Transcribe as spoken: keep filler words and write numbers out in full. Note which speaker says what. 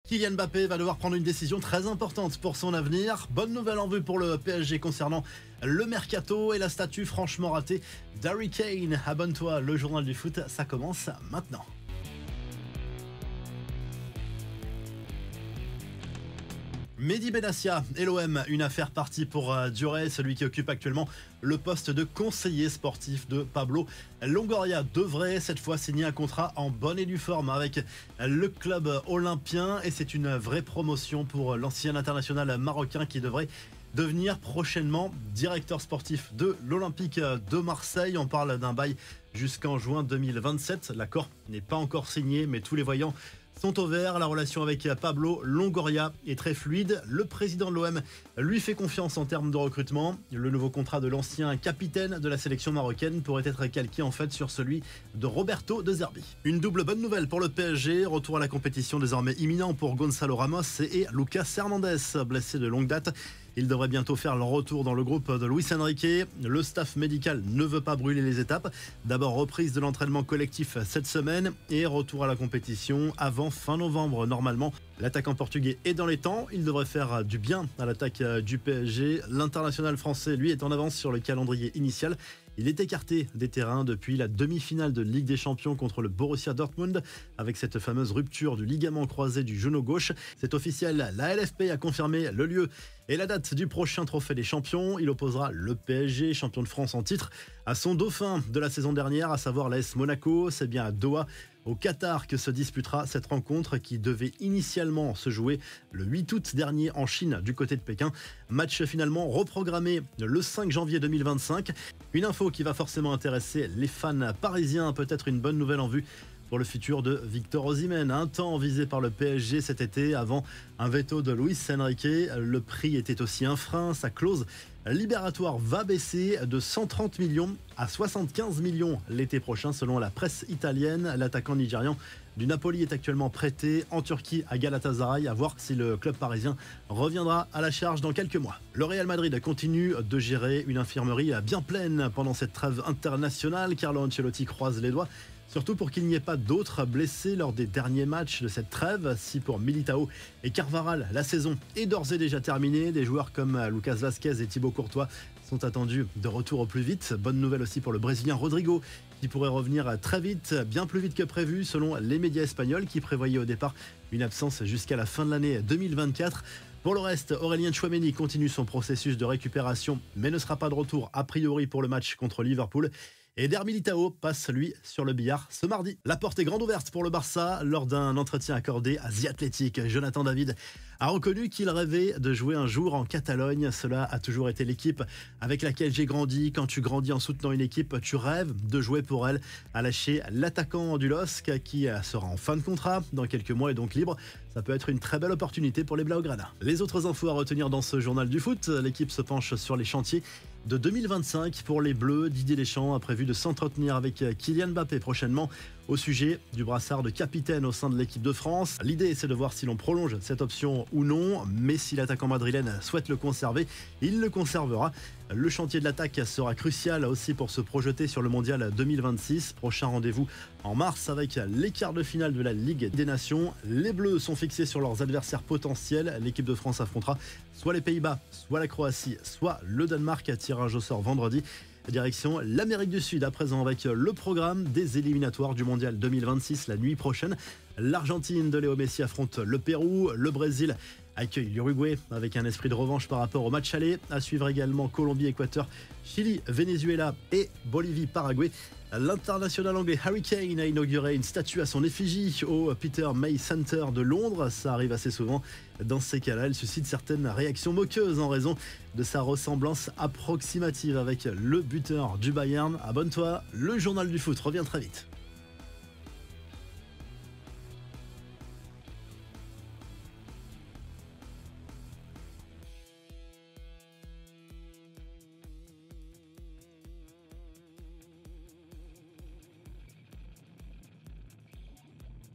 Speaker 1: Kylian Mbappé va devoir prendre une décision très importante pour son avenir. Bonne nouvelle en vue pour le P S G concernant le mercato et la statue franchement ratée d'Harry Kane. Abonne-toi, le journal du foot, ça commence maintenant. Mehdi Benassia et l'O M, une affaire partie pour durer. Celui qui occupe actuellement le poste de conseiller sportif de Pablo Longoria devrait cette fois signer un contrat en bonne et due forme avec le club olympien. Et c'est une vraie promotion pour l'ancien international marocain qui devrait devenir prochainement directeur sportif de l'Olympique de Marseille. On parle d'un bail jusqu'en juin deux mille vingt-sept. L'accord n'est pas encore signé, mais tous les voyants sont au vert. La relation avec Pablo Longoria est très fluide. Le président de l'O M lui fait confiance en termes de recrutement. Le nouveau contrat de l'ancien capitaine de la sélection marocaine pourrait être calqué en fait sur celui de Roberto De Zerbi. Une double bonne nouvelle pour le P S G. Retour à la compétition désormais imminent pour Gonzalo Ramos et Lucas Hernandez, blessés de longue date. Ils devraient bientôt faire leur retour dans le groupe de Luis Enrique. Le staff médical ne veut pas brûler les étapes. D'abord reprise de l'entraînement collectif cette semaine et retour à la compétition avant fin novembre normalement. L'attaquant portugais est dans les temps. Il devrait faire du bien à l'attaque du P S G. L'international français, lui, est en avance sur le calendrier initial. Il est écarté des terrains depuis la demi-finale de Ligue des Champions contre le Borussia Dortmund avec cette fameuse rupture du ligament croisé du genou gauche. C'est officiel, la L F P a confirmé le lieu et la date du prochain trophée des champions. Il opposera le P S G, champion de France en titre, à son dauphin de la saison dernière, à savoir l'A S Monaco. C'est bien à Doha, au Qatar, que se disputera cette rencontre qui devait initialement se jouer le huit août dernier en Chine du côté de Pékin. Match finalement reprogrammé le cinq janvier deux mille vingt-cinq. Une info qui va forcément intéresser les fans parisiens, peut-être une bonne nouvelle en vue pour le futur de Victor Osimhen, un temps visé par le P S G cet été avant un veto de Luis Enrique. Le prix était aussi un frein, sa clause libératoire va baisser de cent trente millions à soixante-quinze millions l'été prochain selon la presse italienne. L'attaquant nigérian du Napoli est actuellement prêté en Turquie à Galatasaray, à voir si le club parisien reviendra à la charge dans quelques mois. Le Real Madrid continue de gérer une infirmerie bien pleine pendant cette trêve internationale. Carlo Ancelotti croise les doigts, surtout pour qu'il n'y ait pas d'autres blessés lors des derniers matchs de cette trêve. Si pour Militao et Carvaral, la saison est d'ores et déjà terminée, des joueurs comme Lucas Vazquez et Thibaut Courtois sont attendus de retour au plus vite. Bonne nouvelle aussi pour le Brésilien Rodrigo, qui pourrait revenir très vite, bien plus vite que prévu selon les médias espagnols qui prévoyaient au départ une absence jusqu'à la fin de l'année deux mille vingt-quatre. Pour le reste, Aurélien Tchouaméni continue son processus de récupération mais ne sera pas de retour a priori pour le match contre Liverpool. Et Der Militao passe, lui, sur le billard ce mardi. La porte est grande ouverte pour le Barça. Lors d'un entretien accordé à The Athletic, Jonathan David a reconnu qu'il rêvait de jouer un jour en Catalogne. Cela a toujours été l'équipe avec laquelle j'ai grandi. Quand tu grandis en soutenant une équipe, tu rêves de jouer pour elle, a lâché l'attaquant du L O S C qui sera en fin de contrat dans quelques mois et donc libre. Ça peut être une très belle opportunité pour les Blaugrana. Les autres infos à retenir dans ce journal du foot, l'équipe se penche sur les chantiers de deux mille vingt-cinq pour les Bleus. Didier Deschamps a prévu de s'entretenir avec Kylian Mbappé prochainement au sujet du brassard de capitaine au sein de l'équipe de France. L'idée, c'est de voir si l'on prolonge cette option ou non, mais si l'attaquant madrilène souhaite le conserver, il le conservera. Le chantier de l'attaque sera crucial aussi pour se projeter sur le mondial deux mille vingt-six. Prochain rendez-vous en mars avec les quarts de finale de la Ligue des Nations. Les Bleus sont fixés sur leurs adversaires potentiels. L'équipe de France affrontera soit les Pays-Bas, soit la Croatie, soit le Danemark à tirage au sort vendredi. Direction l'Amérique du Sud à présent avec le programme des éliminatoires du mondial deux mille vingt-six la nuit prochaine. L'Argentine de Léo Messi affronte le Pérou, le Brésil accueille l'Uruguay avec un esprit de revanche par rapport au match aller. À suivre également Colombie, Équateur, Chili, Venezuela et Bolivie, Paraguay. L'international anglais Harry Kane a inauguré une statue à son effigie au Peter May Center de Londres. Ça arrive assez souvent. Dans ces cas-là, il suscite certaines réactions moqueuses en raison de sa ressemblance approximative avec le buteur du Bayern. Abonne-toi, le journal du foot revient très vite.